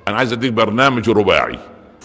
انا عايز اديك برنامج رباعي.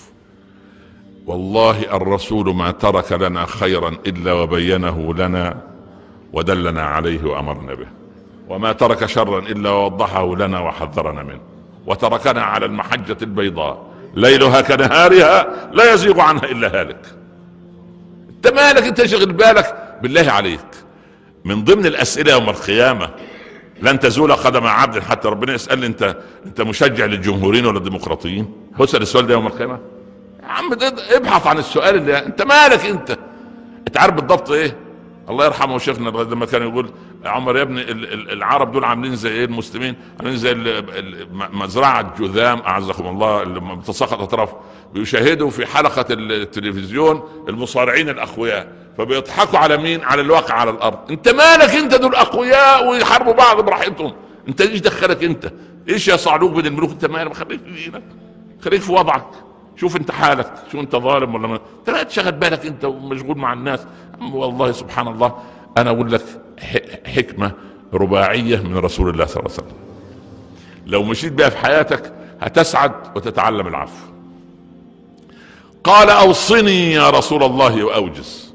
والله الرسول ما ترك لنا خيرا الا وبينه لنا ودلنا عليه وامرنا به، وما ترك شرا الا ووضحه لنا وحذرنا منه، وتركنا على المحجة البيضاء ليلها كنهارها لا يزيغ عنها الا هالك. انت مالك؟ انت شغل بالك بالله عليك. من ضمن الاسئلة يوم القيامة لن تزول قدم عبد حتى ربنا يسألني انت مشجع للجمهوريين ولا الديمقراطيين؟ هسأل السؤال ده يوم القيامة. يا عم ابحث عن السؤال اللي انت مالك انت عارف بالضبط ايه؟ الله يرحمه شيخنا لما كان يقول عمر يا ابني العرب دول عاملين زي ايه؟ المسلمين عاملين زي مزرعة جذام اعزكم الله اللي بتساقط اطراف، بيشاهدوا في حلقة التلفزيون المصارعين الاقوياء فبيضحكوا على مين؟ على الواقع على الارض. انت مالك؟ انت دول اقوياء ويحاربوا بعض براحتهم، انت ايش دخلك انت؟ ايش يا صعلوك بين الملوك؟ انت مالك؟ خليك في دينك، خليك في وضعك، شوف انت حالك، شو انت ظالم ولا ما انت لا تشغل بالك انت ومشغول مع الناس. والله سبحان الله انا اقول لك حكمة رباعية من رسول الله صلى الله عليه وسلم لو مشيت بها في حياتك هتسعد وتتعلم العفو. قال اوصني يا رسول الله واوجز.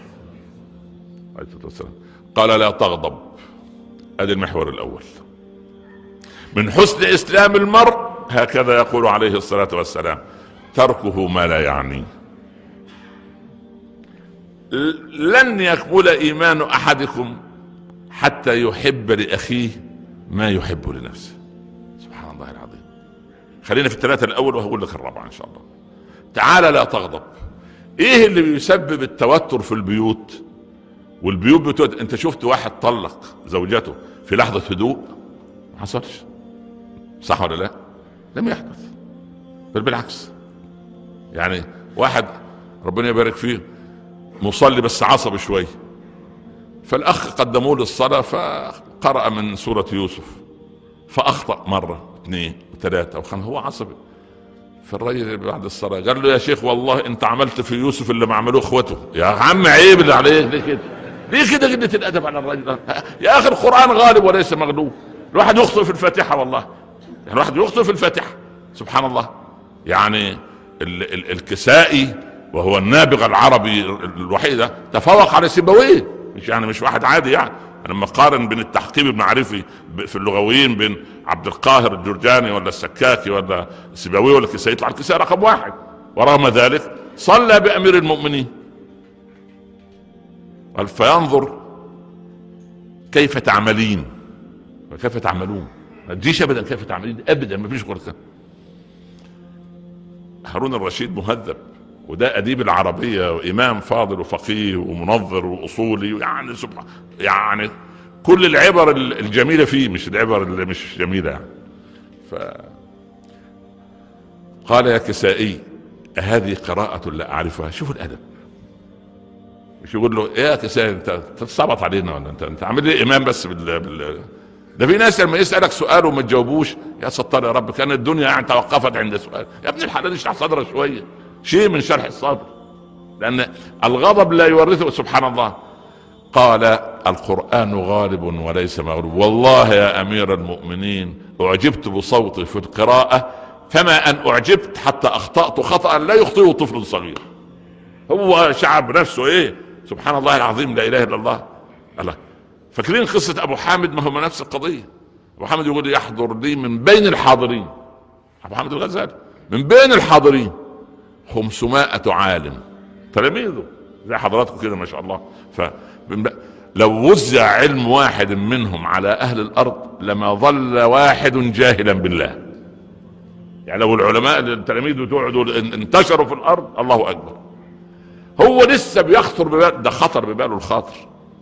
قال لا تغضب. ادي المحور الاول من حسن اسلام المرء، هكذا يقول عليه الصلاة والسلام، تركه ما لا يعنيه. لن يكمل ايمان احدكم حتى يحب لاخيه ما يحب لنفسه. سبحان الله العظيم. خلينا في الثلاثة الاول وهقول لك الرابعة ان شاء الله. تعالى لا تغضب. ايه اللي بيسبب التوتر في البيوت؟ والبيوت انت شفت واحد طلق زوجته في لحظة هدوء؟ ما حصلش، صح ولا لا؟ لم يحدث، بل بالعكس. يعني واحد ربنا يبارك فيه مصلي بس عصبي شوي، فالاخ قدموه للصلاة فقرأ من سورة يوسف فاخطأ مرة اثنين وثلاثة وخمسة، هو عصبي. فالرجل بعد الصلاة قال له يا شيخ والله انت عملت في يوسف اللي ما عملوه اخوته. يا عم عيب اللي عليك ليه كده؟ ليه كده قلة الادب على الرجل؟ يا اخي القرآن غالب وليس مغلوب. الواحد يخطئ في الفاتحة، والله يعني الواحد يخطئ في الفاتحة، سبحان الله. يعني الكسائي وهو النابغة العربي الوحيد تفوق على سيبويه، مش واحد عادي. يعني انا لما اقارن بين التحقيق المعرفي في اللغويين بين عبد القاهر الجرجاني ولا السكاكي ولا سيبويه ولا الكسائي، يطلع الكسائي رقم واحد. ورغم ذلك صلى بامير المؤمنين. قال فينظر كيف تعملين وكيف تعملون، ما تجيش ابدا كيف تعملين ابدا، ما فيش غير. هارون الرشيد مهذب، وده اديب العربية وامام فاضل وفقيه ومنظر واصولي، يعني سبحان، يعني كل العبر الجميلة فيه، مش العبر اللي مش جميلة يعني. قال يا كسائي هذه قراءة لا اعرفها. شوف الادب، مش يقول له يا كسائي انت تتصبط علينا ولا انت عامل ايه امام بس ده في ناس لما يسألك سؤال وما تجاوبوش يا ستار يا رب كان الدنيا يعني توقفت عند سؤال. يا ابن الحلال اشرح صدرك شوية، شيء من شرح الصدر، لان الغضب لا يورثه. سبحان الله. قال القرآن غالب وليس مغلوب. والله يا امير المؤمنين اعجبت بصوتي في القراءة فما ان اعجبت حتى اخطأت خطأ لا يخطئه طفل صغير. هو شعب نفسه ايه؟ سبحان الله العظيم، لا اله الا الله. الله. فاكرين قصة ابو حامد؟ ما هو نفس القضية. ابو حامد يقول يحضر لي من بين الحاضرين، ابو حامد الغزالي، من بين الحاضرين 500 عالم تلاميذه زي حضراتكم كده ما شاء الله. لو وزع علم واحد منهم على اهل الارض لما ظل واحد جاهلا بالله. يعني لو العلماء التلاميذ بتوعه دول انتشروا في الارض، الله اكبر. هو لسه بيخطر ببال، ده خطر بباله الخاطر،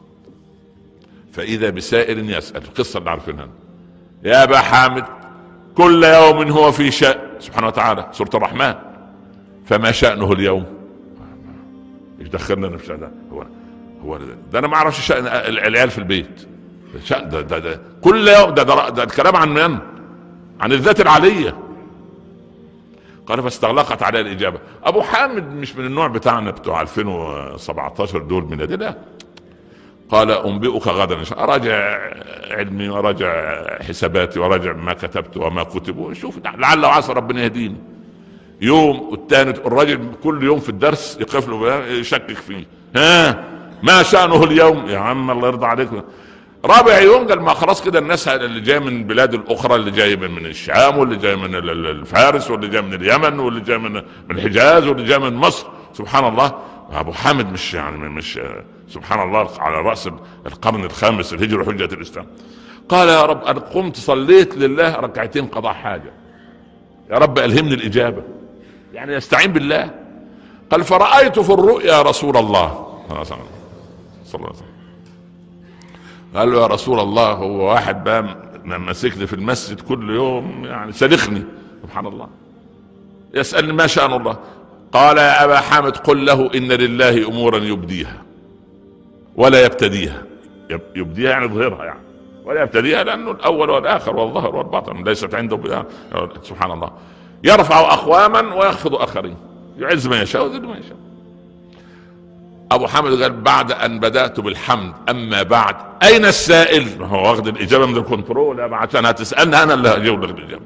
فاذا بسائل يسأل. القصة اللي عارفينها يا ابا حامد كل يوم هو في شأن. سبحانه وتعالى سورة الرحمن. فما شأنه اليوم؟ ايش دخلنا في شأن؟ هو ده انا ما اعرفش شأن العيال في البيت. شأن ده كل يوم ده الكلام عن من؟ عن الذات العلية. قال فاستغلقت عليه الإجابة. أبو حامد مش من النوع بتاعنا بتوع 2017 دول من لا. قال انبئك غدا ان شاء الله، اراجع علمي وراجع حساباتي وراجع ما كتبت وما كتب وشوف لعل وعسى ربنا يهديني. يوم والثاني الراجل كل يوم في الدرس يقف له يشكك فيه، ها ما شأنه اليوم؟ يا عم الله يرضى عليك. رابع يوم قال ما خلاص كده الناس اللي جاي من البلاد الاخرى، اللي جاي من الشام واللي جاي من الفارس واللي جاي من اليمن واللي جاي من الحجاز واللي جاي من مصر، سبحان الله. ابو حامد مش سبحان الله على رأس القرن الخامس الهجري حجة الاسلام، قال يا رب انا قمت صليت لله ركعتين قضاء حاجة، يا رب الهمني الاجابة، يعني يستعين بالله. قال فرأيت في الرؤيا رسول الله صلى الله عليه وسلم، قال له يا رسول الله هو واحد بقى ماسكني في المسجد كل يوم يعني سلخني، سبحان الله، يسألني ما شأن الله؟ قال يا أبا حامد قل له إن لله أمورا يبديها ولا يبتديها. يبديها يعني يظهرها يعني، ولا يبتديها لأنه الأول والآخر والظهر والباطن ليست عنده بها. سبحان الله، يرفع أقواما ويخفض آخرين، يعز من يشاء ويذل من يشاء. ابو حامد قال بعد ان بدأت بالحمد اما بعد اين السائل؟ هو واخد الاجابة من الكنترول عشان هتسألني انا اللي هجاوب لك الاجابة.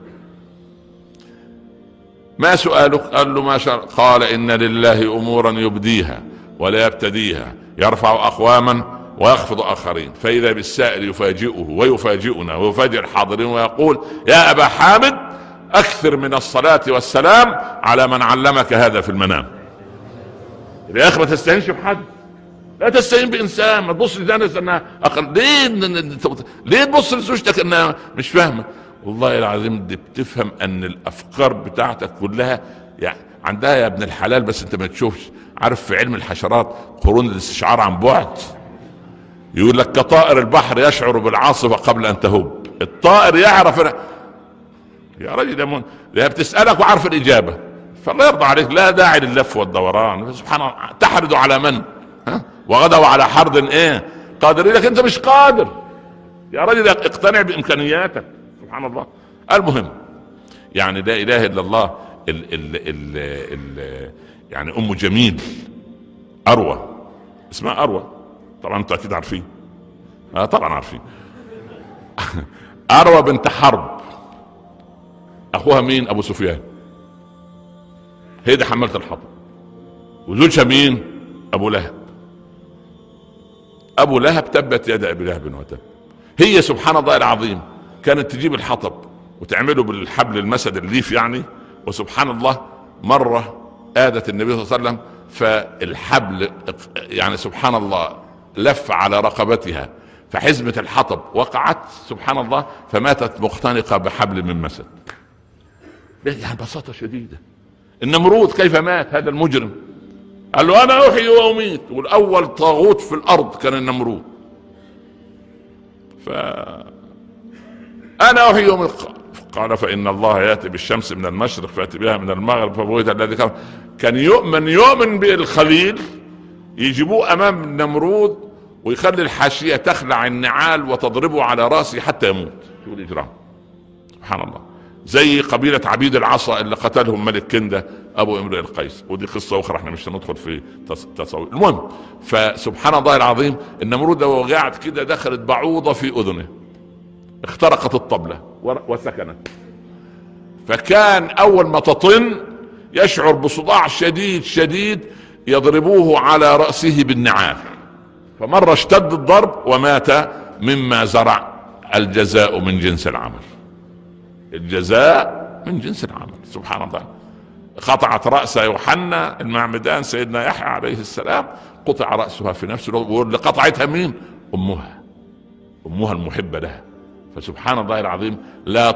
ما سؤالك؟ قال له ما شاء. قال ان لله امورا يبديها ولا يبتديها، يرفع اقواما ويخفض اخرين، فاذا بالسائل يفاجئه ويفاجئنا ويفاجئ الحاضرين ويقول يا ابا حامد اكثر من الصلاة والسلام على من علمك هذا في المنام. يا اخي ما تستهينش بحد، لا تستهين بانسان، ما تبص لناس انها اقل. ليه تبص لزوجتك انها مش فاهمه؟ والله العظيم دي بتفهم ان الافكار بتاعتك كلها يعني عندها يا ابن الحلال، بس انت ما تشوفش. عارف في علم الحشرات قرون الاستشعار عن بعد، يقول لك كطائر البحر يشعر بالعاصفة قبل ان تهب. الطائر يعرف يا راجل يا بتسألك وعارف الاجابة، فالله يرضى عليك لا داعي لللف والدوران. سبحان الله، تحرد على من؟ وغدوا على حرد ايه قادرين، لك انت مش قادر يا راجل، اقتنع بامكانياتك. سبحان الله. المهم يعني لا اله الا الله. يعني ام جميل اروى، اسمها اروى، طبعا انتوا اكيد عارفين، طبعا عارفين. اروى بنت حرب، اخوها مين؟ ابو سفيان، هي دي حملت الحطب. وزوجها مين؟ ابو لهب. ابو لهب تبت يد ابي لهب وتب. هي سبحان الله العظيم كانت تجيب الحطب وتعمله بالحبل المسد الليف يعني، وسبحان الله مرة آذت النبي صلى الله عليه وسلم فالحبل يعني سبحان الله لف على رقبتها، فحزمة الحطب وقعت سبحان الله فماتت مختنقة بحبل من مسد. يعني ببساطة شديدة. النمرود كيف مات هذا المجرم؟ قال له انا احيي واميت، والاول طاغوت في الارض كان النمرود. انا احيي واميت، قال فان الله ياتي بالشمس من المشرق فاتي بها من المغرب فبويت الذي كان يؤمن بالخليل يجيبوه امام النمرود ويخلي الحاشية تخلع النعال وتضربه على راسه حتى يموت. يقول اجرام. سبحان الله. زي قبيلة عبيد العصا اللي قتلهم ملك كندة ابو امرئ القيس، ودي قصة اخرى احنا مش هندخل في تصوير. المهم فسبحان الله العظيم النمرود وهو قاعد كده دخلت بعوضة في اذنه، اخترقت الطبلة وسكنت، فكان اول ما تطن يشعر بصداع شديد يضربوه على رأسه بالنعال، فمرة اشتد الضرب ومات مما زرع. الجزاء من جنس العمل، الجزاء من جنس العمل. سبحان الله. قطعت رأس يوحنا المعمدان سيدنا يحيى عليه السلام، قطع رأسها في نفس الوقت، واللي قطعتها مين؟ امها المحبة لها. فسبحان الله العظيم لا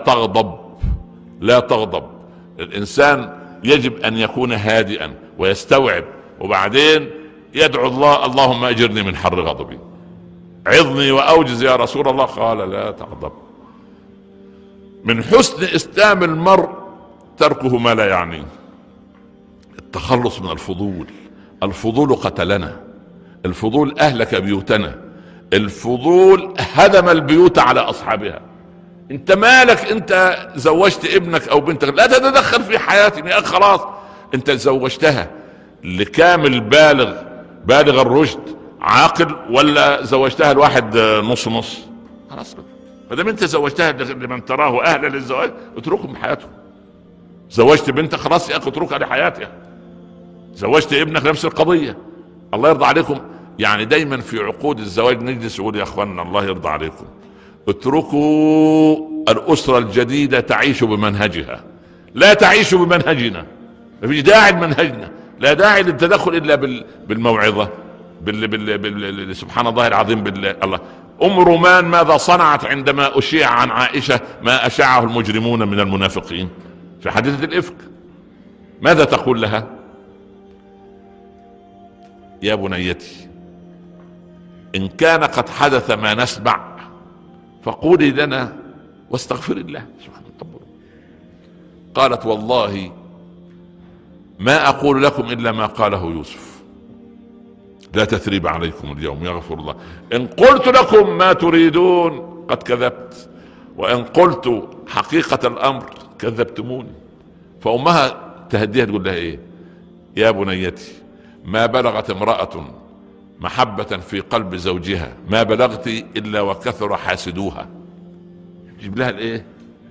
تغضب. الانسان يجب ان يكون هادئا ويستوعب، وبعدين يدعو الله اللهم اجرني من حر غضبي، عظني واوجز يا رسول الله. قال لا تغضب. من حسن اسلام المرء تركه ما لا يعنيه، التخلص من الفضول قتلنا، الفضول اهلك بيوتنا، الفضول هدم البيوت على اصحابها. انت مالك؟ انت زوجت ابنك او بنتك، لا تتدخل في حياتي يا اخي، خلاص انت زوجتها لكامل بالغ الرشد، عاقل ولا زوجتها الواحد نص نص؟ خلاص ما دام انت زوجتها لمن تراه اهلا للزواج اتركهم حياتهم. زوجت بنتك خلاص يا اخي اتركها لحياتها. زوجت ابنك نفس القضيه. الله يرضى عليكم. يعني دايما في عقود الزواج نجلس نقول يا اخواننا الله يرضى عليكم اتركوا الاسره الجديده تعيش بمنهجها، لا تعيش بمنهجنا. مفيش داعي لمنهجنا، لا داعي للتدخل الا بالموعظه سبحان الله العظيم الله. ام رومان ماذا صنعت عندما اشيع عن عائشه ما اشاعه المجرمون من المنافقين في حادثه الافك؟ ماذا تقول لها؟ يا بنيتي ان كان قد حدث ما نسمع فقولي لنا واستغفر الله سبحانه وتعالى. قالت والله ما اقول لكم الا ما قاله يوسف، لا تثريب عليكم اليوم يغفر الله. ان قلت لكم ما تريدون قد كذبت، وان قلت حقيقة الامر كذبتموني. فامها تهديها تقول لها ايه؟ يا بنيتي ما بلغت امرأة محبة في قلب زوجها ما بلغت الا وكثر حاسدوها. يجيب لها الايه؟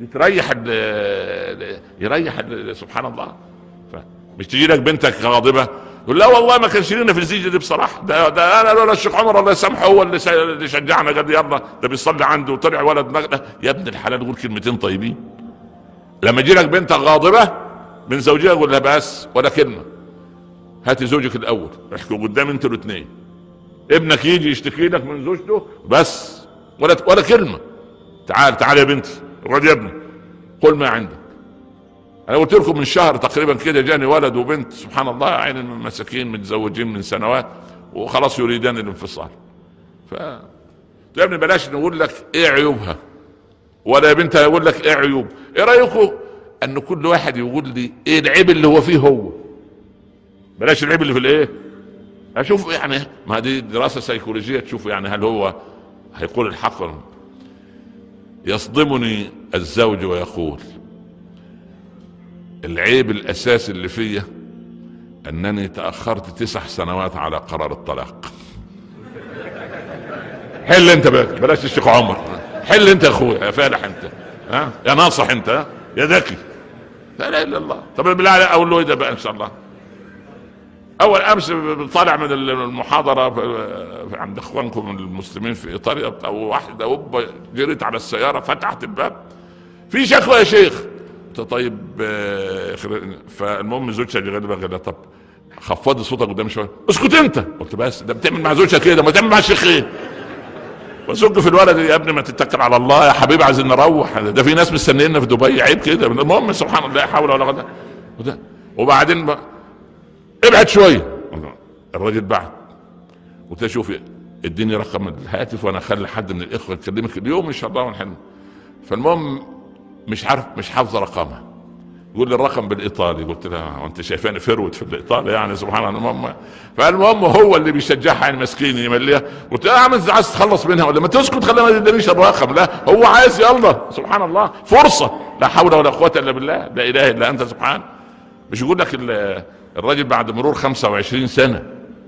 يريح سبحان الله. مش تجي لك بنتك غاضبة يقول لا والله ما كانش لنا في الزيجة دي بصراحة، ده انا لولا الشيخ عمر الله يسامحه هو اللي شجعنا قال يلا ده بيصلي عنده وطلع ولد نقله. يا ابن الحلال قول كلمتين طيبين. لما يجي لك بنتك غاضبة من زوجها قول لها بس ولا كلمة، هاتي زوجك الاول احكوا قدام انتوا الاثنين. ابنك يجي يشتكي لك من زوجته بس ولا كلمة. تعال يا بنتي اقعد يا ابني قل ما عندك. انا قلت لكم من شهر تقريبا كده جاني ولد وبنت سبحان الله عين المساكين متزوجين من سنوات وخلاص يريدان الانفصال. يا ابني بلاش نقول لك ايه عيوبها ولا يا بنت يقول لك ايه عيوب. ايه رايكم ان كل واحد يقول لي ايه العيب اللي هو فيه هو، بلاش العيب اللي في الايه. اشوف يعني ما دي دراسة سيكولوجية تشوف يعني هل هو هيقول الحق. يصدمني الزوج ويقول العيب الاساسي اللي فيا انني تأخرت 9 سنوات على قرار الطلاق. حل انت بقى بلاش الشيخ عمر، حل انت يا اخويا يا فالح انت ها يا ناصح انت يا ذكي. لا اله الا الله. طب بالله اقول له ايه ده بقى ان شاء الله. اول امس طالع من المحاضره عند اخوانكم المسلمين في ايطاليا او واحده جريت على السياره فتحت الباب في شكوى يا شيخ. طيب فالمهم زوجتي غالبا قال لها طب خفضي صوتك قدام شويه. اسكت انت. قلت بس ده بتعمل مع زوجتك كده ما تعمل مع الشيخ ايه. واسك في الولد يا ابني ما تتكل على الله يا حبيبي عايزين نروح ده في ناس مستنينا في دبي عيب كده. المهم سبحان الله لا حول ولا قوه. وبعدين ابعد شويه. الراجل بعد قلت له شوفي اديني رقم الهاتف وانا اخلي حد من الاخوه يكلمك اليوم ان شاء الله ونحل. فالمهم مش حافظ رقمها. يقول لي الرقم بالايطالي. قلت له وانت شايفاني فرود في الايطالي يعني سبحان الله. فالمهم هو اللي بيشجعها يعني مسكين يمليها. قلت له عايز تخلص منها ولا ما تسكت خلينا ما تدينيش الرقم. لا هو عايز يلا سبحان الله فرصه. لا حول ولا قوه الا بالله لا اله الا انت سبحان. مش يقول لك الراجل بعد مرور 25 سنه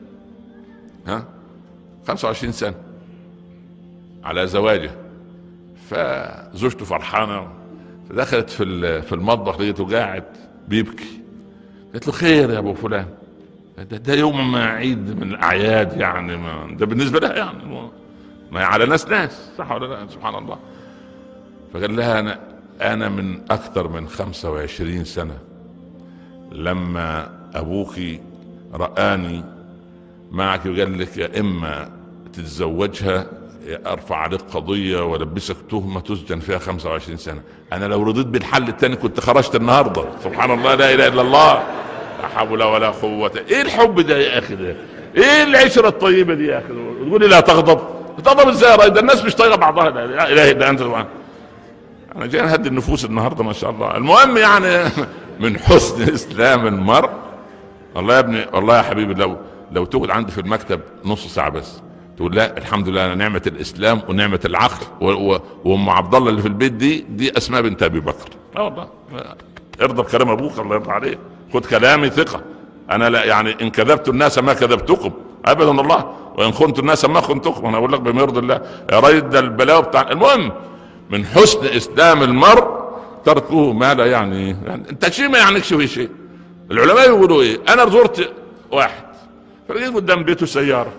25 سنه على زواجه فزوجته فرحانه فدخلت في المطبخ لقيته قاعد بيبكي. قالت له خير يا ابو فلان ده يوم ما عيد من الاعياد يعني ما ده بالنسبه لها يعني ما على ناس صح ولا لا سبحان الله. فقال لها انا من اكثر من 25 سنه لما ابوك رآني معك وقال لك يا اما تتزوجها ارفع عليك قضية ولبسك تهمة تسجن فيها 25 سنة. انا لو رضيت بالحل التاني كنت خرجت النهاردة سبحان الله لا اله الا الله. لا حول ولا قوة. ايه الحب ده يا اخي ده؟ ايه العشرة الطيبة دي يا اخي؟ تقول لي لا تغضب ازاي يا راجل؟ ده الناس مش طايقة بعضها. لا اله الا انت سبحان. انا جاي نهدي النفوس النهاردة ما شاء الله. المهم يعني من حسن اسلام المرء. الله يا ابني والله يا حبيبي لو تقعد عندي في المكتب نص ساعة بس تقول لا الحمد لله نعمة الاسلام ونعمة العقل وام عبد الله اللي في البيت دي اسماء بنت ابي بكر. لا والله ارضى بكلام ابوك الله يرضى عليه. خد كلامي ثقة. انا لا يعني ان كذبت الناس ما كذبتكم ابدا والله. وان خنت الناس ما خنتكم، انا اقول لك بما يرضي الله يا راجل، ده البلاوي بتاع. المهم من حسن اسلام المرء تركه ما لا يعني انت شيء ما يعنيكش في شيء. العلماء يقولوا ايه؟ انا زرت واحد فلقيت قدام بيته سياره،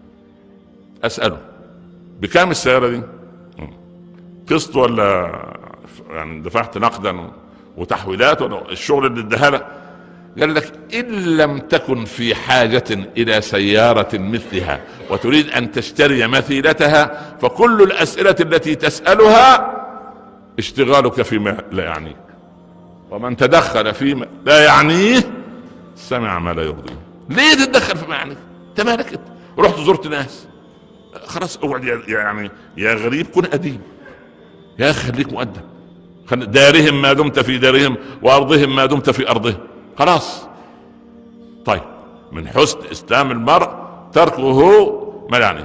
اساله بكام السياره دي؟ قسط ولا يعني دفعت نقدا وتحويلات ولا الشغل اللي اداها لك؟ قال لك ان لم تكن في حاجة الى سيارة مثلها وتريد ان تشتري مثيلتها فكل الاسئلة التي تسألها اشتغالك فيما لا يعنيك، ومن تدخل فيما لا يعنيه سمع ما لا يرضيه. ليه تتدخل فيما يعنيك؟ انت مالك انت؟ رحت زرت ناس، خلاص اقعد يعني يا غريب كن اديب يا اخي، خليك مؤدب. دارهم ما دمت في دارهم وارضهم ما دمت في ارضهم، خلاص. طيب من حسن اسلام المرء تركه ما يعني.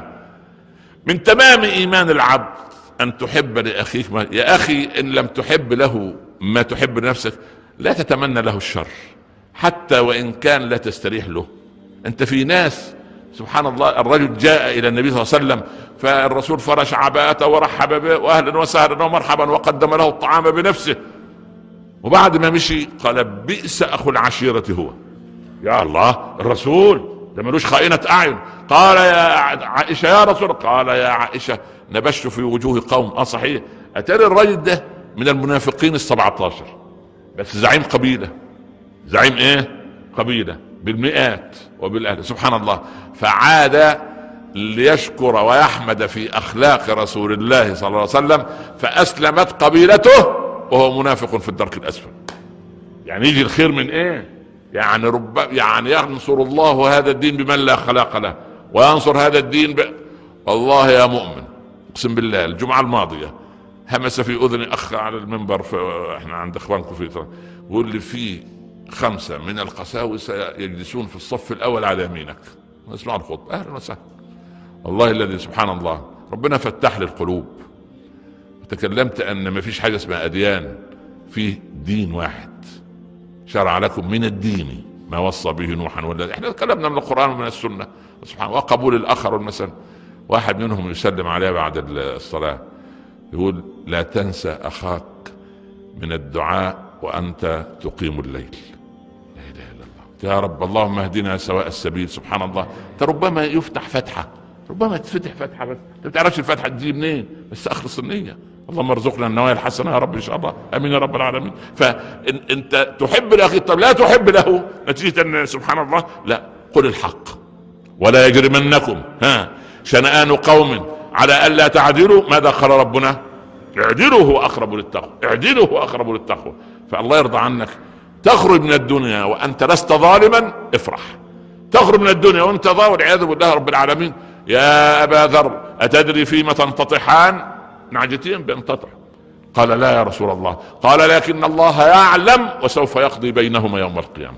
من تمام ايمان العبد ان تحب لاخيك يا اخي ان لم تحب له ما تحب لنفسك لا تتمنى له الشر، حتى وان كان لا تستريح له. انت في ناس سبحان الله، الرجل جاء الى النبي صلى الله عليه وسلم فالرسول فرش عباءته ورحب به واهلا وسهلا ومرحبا وقدم له الطعام بنفسه، وبعد ما مشي قال بئس اخو العشيرة هو. يا الله، الرسول ده ملوش خائنة اعين. قال يا عائشة يا رسول، قال يا عائشة نبشت في وجوه قوم. صحيح، اتاري الرجل ده من المنافقين ال17 بس زعيم قبيلة. زعيم ايه؟ قبيلة بالمئات وبالاهل سبحان الله. فعاد ليشكر ويحمد في اخلاق رسول الله صلى الله عليه وسلم فاسلمت قبيلته وهو منافق في الدرك الاسفل. يعني يجي الخير من ايه؟ يعني ينصر الله هذا الدين بمن لا خلاق له، وينصر هذا الدين والله يا مؤمن اقسم بالله الجمعة الماضية همس في اذني اخ على المنبر، احنا عند اخوانكم في يقول لي في 5 من القساوسة يجلسون في الصف الاول على يمينك، اسمعوا الخطبة. اهلا وسهلا. والله الذي سبحان الله ربنا فتح لي القلوب وتكلمت ان ما فيش حاجة اسمها اديان، فيه دين واحد شرع لكم من الدين ما وصى به نوحا ولا احنا تكلمنا من القرآن ومن السنة سبحان الله، وقبول الاخر والمثل. واحد منهم يسلم عليه بعد الصلاة يقول لا تنسى اخاك من الدعاء وانت تقيم الليل. لا اله الا الله. يا رب اللهم اهدنا سواء السبيل. سبحان الله، ربما يفتح فتحة، ربما تفتح فتحة بس انت ما تعرفش الفتحة تجي منين، بس اخلص النية. اللهم ارزقنا النوايا الحسنة يا رب ان شاء الله، امين يا رب العالمين. فانت تحب لاخي، طب لا تحب له نتيجة ان سبحان الله، لا قل الحق ولا يجرمنكم شنآن قوم على الا تعدلوا. ماذا قال ربنا؟ اعدلوا هو اقرب للتقوى، اعدلوا هو اقرب للتقوى. فالله يرضى عنك تخرج من الدنيا وانت لست ظالما افرح، تخرج من الدنيا وانت ظالم والعياذ بالله رب العالمين. يا ابا ذر اتدري فيما تنتطحان؟ نعجتين بينتطح. قال لا يا رسول الله. قال لكن الله يعلم وسوف يقضي بينهما يوم القيامة.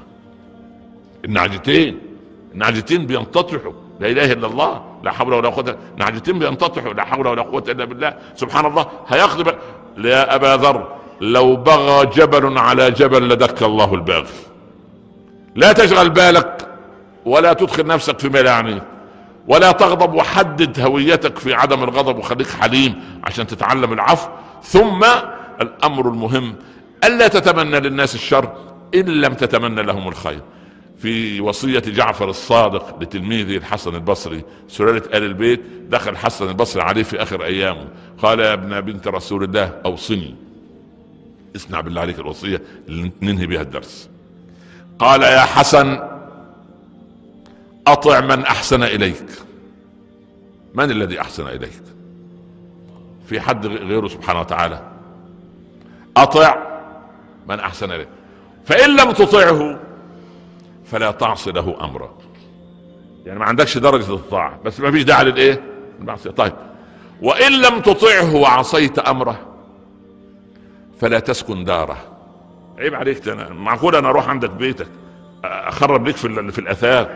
النعجتين بينتطحوا، لا اله الا الله، لا حول ولا قوة. نعجتين بينتطحوا، لا حول ولا قوة الا بالله سبحان الله. هيقضي يا ابا ذر لو بغى جبل على جبل لدك الله الباغي. لا تشغل بالك ولا تدخل نفسك فيما لا يعنيك، ولا تغضب، وحدد هويتك في عدم الغضب وخليك حليم عشان تتعلم العفو. ثم الامر المهم الا تتمنى للناس الشر ان لم تتمنى لهم الخير. في وصية جعفر الصادق لتلميذه الحسن البصري، سلالة آل البيت، دخل الحسن البصري عليه في اخر ايامه قال يا ابن بنت رسول الله اوصني. اسمع بالله عليك الوصية اللي ننهي بها الدرس. قال يا حسن اطع من احسن اليك. من الذي احسن اليك؟ في حد غيره سبحانه وتعالى؟ اطع من احسن اليك، فان لم تطعه فلا تعصي له امره. يعني ما عندكش درجة الطاعة بس ما فيش داعي للايه؟ المعصية. طيب وان لم تطعه وعصيت امره فلا تسكن داره. عيب عليك، معقول انا اروح عندك بيتك اخرب لك في الاثار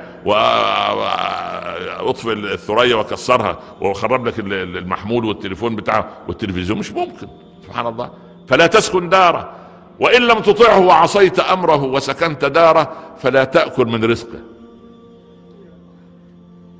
واطفئ الثريا واكسرها واخرب لك المحمول والتليفون بتاعه والتلفزيون؟ مش ممكن سبحان الله. فلا تسكن داره، وان لم تطعه وعصيت امره وسكنت داره فلا تأكل من رزقه.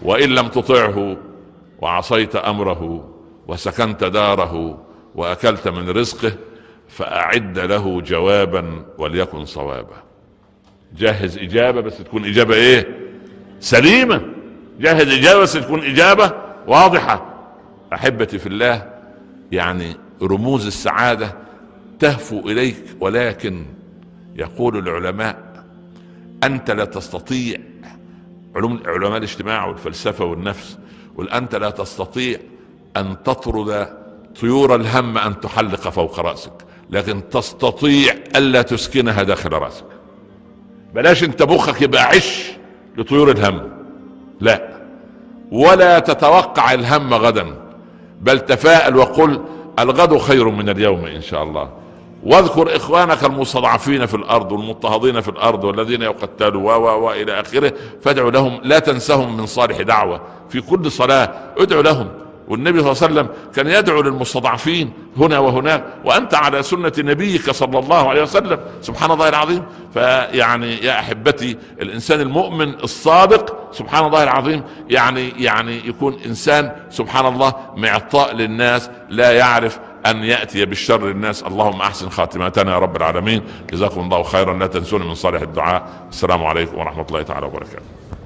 وإن لم تطعه وعصيت أمره وسكنت داره وأكلت من رزقه فأعد له جوابا وليكن صوابا. جهز إجابة بس تكون إجابة إيه؟ سليمة. جهز إجابة بس تكون إجابة واضحة. أحبتي في الله، يعني رموز السعادة تهفو إليك، ولكن يقول العلماء أنت لا تستطيع، علماء الاجتماع والفلسفة والنفس، أنت لا تستطيع أن تطرد طيور الهم أن تحلق فوق رأسك، لكن تستطيع ألا تسكنها داخل رأسك. بلاش انت مخك يبقى عش لطيور الهم، لا، ولا تتوقع الهم غدا، بل تفاءل وقل الغد خير من اليوم إن شاء الله. واذكر إخوانك المستضعفين في الأرض والمضطهدين في الأرض والذين يقتلوا وإلى آخره، فادعوا لهم، لا تنسهم من صالح دعوة في كل صلاة، ادعوا لهم. والنبي صلى الله عليه وسلم كان يدعو للمستضعفين هنا وهناك، وأنت على سنة نبيك صلى الله عليه وسلم. سبحان الله العظيم. فيعني يا أحبتي، الإنسان المؤمن الصادق سبحان الله العظيم يعني يكون إنسان سبحان الله معطاء للناس، لا يعرف أن يأتي بالشر للناس. اللهم أحسن خاتمتنا يا رب العالمين. جزاكم الله خيرا. لا تنسون من صالح الدعاء. السلام عليكم ورحمة الله تعالى وبركاته.